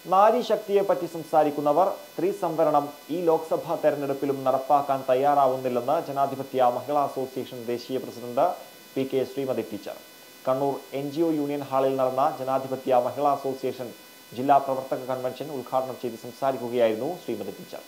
നാരി ശക്തിയെപ്പറ്റി സംസാരിക്കുന്നവർ സ്ത്രീ സംവരണം ഈ ലോക്സഭാ തെരഞ്ഞെടുപ്പിലും നടപ്പാക്കാൻ തയ്യാറാവുന്നില്ലെന്ന് ജനാധിപത്യ മഹിളാ അസോസിയേഷൻ ദേശീയ president P K. Sreemathi teacher. Kannur NGO union ഹാളിൽ നടന്ന ജനാധിപത്യ മഹിളാ അസോസിയേഷൻ ജില്ലാ പ്രവർത്തക കൺവെൻഷൻ ഉദ്ഘാടനം ചെയ്ത് സംസാരിക്കുകയായിരുന്നു ശ്രീമതി ടീച്ചർ.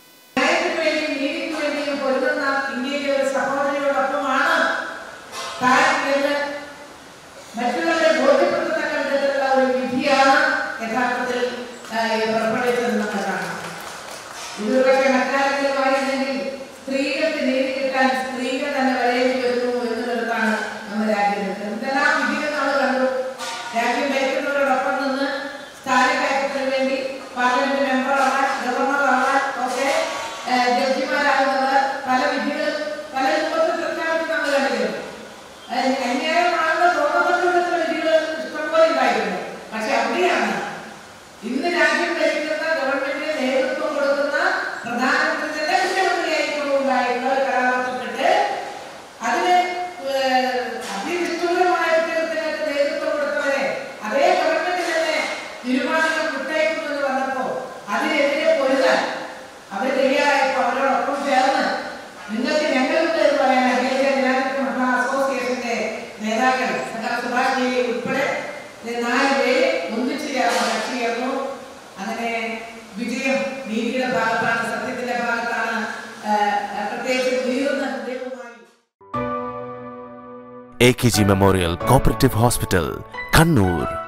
സ്ത്രീകൾക്ക് നീതി കിട്ടാൻ സ്ത്രീകൾ തന്നെ വരേണ്ടി വരുന്നു എന്നുള്ളതാണ് നമ്മുടെ രാജ്യത്ത്. എന്തെല്ലാം വിധികൾ നമ്മൾ കണ്ടു. രാജ്യം ഭരിക്കുന്നവരോടൊപ്പം നിന്ന് സ്ഥാനക്കയറ്റത്തിന് വേണ്ടി പാർലമെന്റ് മെമ്പറാവാൻ, ഗവർണറാവാൻ ഒക്കെ ജഡ്ജിമാരാകുന്നവർ പല വിധികളും പല രൂപത്തിൽ പ്രഖ്യാപിച്ച് നമ്മൾ കണ്ടിരുന്നു. അന്യായമാണെന്ന് തോന്നുന്ന വിധികൾ ഇഷ്ടംപോലെ ഉണ്ടായിരുന്നു. പക്ഷെ അവിടെയാണ് ഇന്ന് രാജ്യം ഭരിക്കുന്ന ഗവൺമെന്റിന് നേതൃത്വം കൊടുക്കുന്ന പ്രധാനമന്ത്രി തന്നെ മുഖ്യമന്ത്രിയായിട്ടുണ്ടായിട്ടുള്ള കലാപത്തിട്ട് അതിന് അതിനിഷ്ഠൂരമായ ഉദ്യോഗത്തിനൊക്കെ നേതൃത്വം കൊടുത്തവരെ അതേ ഗവൺമെന്റ് തന്നെ തീരുമാനങ്ങൾ വിട്ടയക്കുന്നു എന്ന് പറഞ്ഞപ്പോ അതിനെതിരെ പൊരുതാൻ അവർ തയ്യാറായപ്പോ അവരോടൊപ്പം ചേർന്ന് നിങ്ങൾക്ക് ഞങ്ങളുണ്ട് എന്ന് പറയാൻ അഖിലേന്ത്യാ ജനാധിപത്യ മഹിളാ അസോസിയേഷന്റെ നേതാക്കൾ സുഭാഷ് ദേവി ഉൾപ്പെടെ 4 പേര് ഒന്നിച്ചു ചേർന്നു. അങ്ങനെ വിജയം നീതിയുടെ ഭാഗത്താണ്, സത്യത്തിന്റെ ഭാഗത്താണ്. പ്രത്യേകിച്ച് ഉയർന്ന ഹൃദയവുമായി AKG Memorial Cooperative Hospital, Kannur.